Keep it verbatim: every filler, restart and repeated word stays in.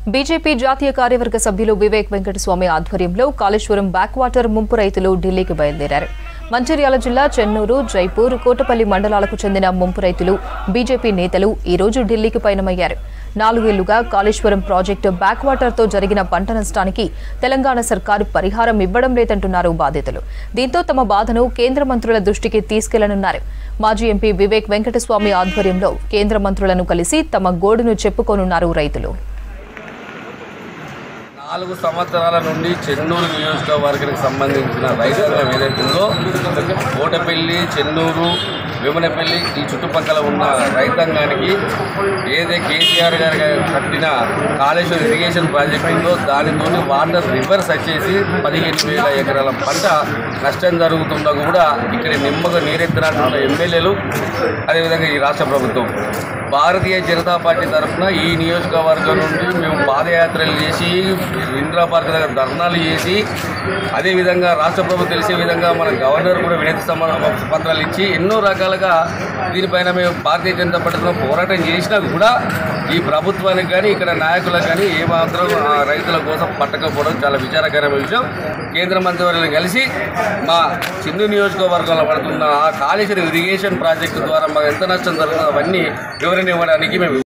BJP జాతీయ కార్యవర్గ సభ్యులు వివేక్ వెంకటస్వామి ఆధ్వర్యంలో కాళేశ్వరం బ్యాక్ వాటర్ ముంపు రైతులు ఢిల్లీకి బయలుదేరారు. మంచిర్యాల జిల్లా చెన్నూరు, జైపూర్, కోటపల్లి మండలాలకు చెందిన ముంపు రైతులు, బీజేపీ నేతలు ఈ రోజు ఢిల్లీకి పయనమయ్యారు. నాలుగేళ్లుగా కాళేశ్వరం ప్రాజెక్టు బ్యాక్ వాటర్ తో జరిగిన పంట నష్టానికి తెలంగాణ సర్కారు పరిహారం ఇవ్వడం లేదంటున్నారు బాధితులు. దీంతో తమ బాధను కేంద్ర మంత్రుల దృష్టికి తీసుకెళ్లనున్నారు. మాజీ ఎంపీ వివేక్ వెంకటస్వామి ఆధ్వర్యంలో కేంద్ర మంత్రులను కలిసి తమ గోడును చెప్పుకోనున్నారు రైతులు. నాలుగు సంవత్సరాల నుండి చెన్నూరు నియోజకవర్గానికి సంబంధించిన రైతాంగం ఏదైతుందో కోటపల్లి, చెన్నూరు, వేమనపల్లి ఈ చుట్టుపక్కల ఉన్న రైతాంగానికి ఏదైతే కేసీఆర్ గారు కట్టిన కాళేశ్వరం ఇరిగేషన్ ప్రాజెక్ట్ ఉందో దానితో వాటర్ రివర్స్ వచ్చేసి పదిహేను వేల ఎకరాల పంట నష్టం జరుగుతుందో కూడా ఇక్కడ నిమ్మగా నీరెత్తినటువంటి ఎమ్మెల్యేలు, అదేవిధంగా ఈ రాష్ట్ర ప్రభుత్వం, భారతీయ జనతా పార్టీ తరఫున ఈ నియోజకవర్గం నుండి మేము పాదయాత్రలు చేసి, ఇందిరా పార్క్ దగ్గర ధర్నాలు చేసి, అదేవిధంగా రాష్ట్ర ప్రభుత్వం తెలిసే విధంగా మన గవర్నర్ కూడా వినతి పత్రాలు ఇచ్చి ఎన్నో రకాలుగా దీనిపైన మేము భారతీయ జనతా పార్టీలో పోరాటం చేసినా కూడా ఈ ప్రభుత్వానికి కానీ ఇక్కడ నాయకులకు కానీ ఏమాత్రం రైతుల కోసం పట్టకపోవడం చాలా విచారకరమైన విషయం. కేంద్ర మంత్రివర్యులను కలిసి మా చిన్న నియోజకవర్గంలో పడుతున్న ఆ కాళేశ్వరం ఇరిగేషన్ ప్రాజెక్టు ద్వారా మాకు ఎంత నష్టం జరుగుతుందో అవన్నీ వివరణ ఇవ్వడానికి మేము